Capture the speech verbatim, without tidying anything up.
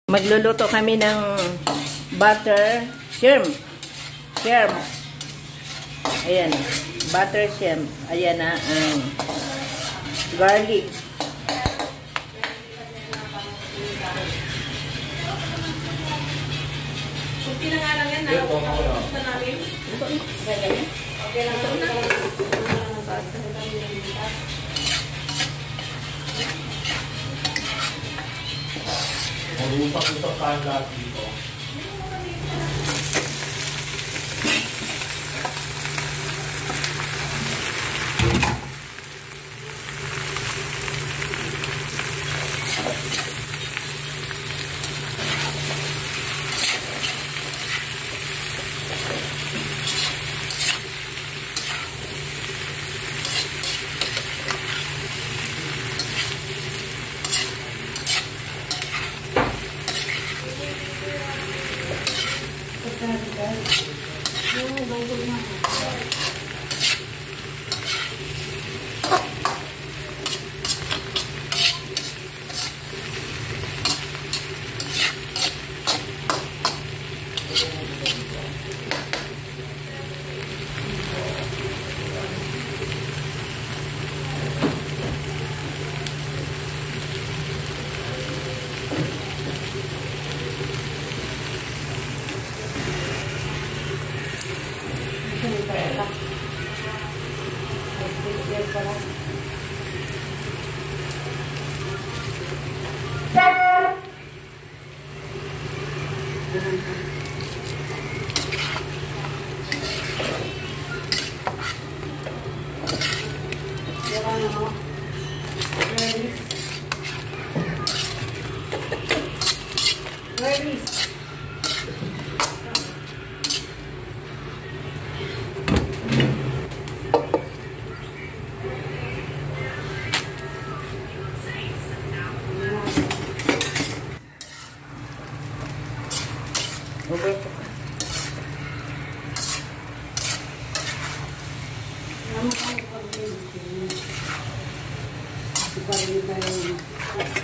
Magluluto kami ng butter shrimp. Shrimp. Ayan. Butter shrimp. Ayan na ang garlic. Kunti na nga lang yan. Nalapunta namin. Okay lang ito na. Mag-uusap-usap tayo lahat dito. Okay. Naman ako pag-ibig. Ito pa rin tayo.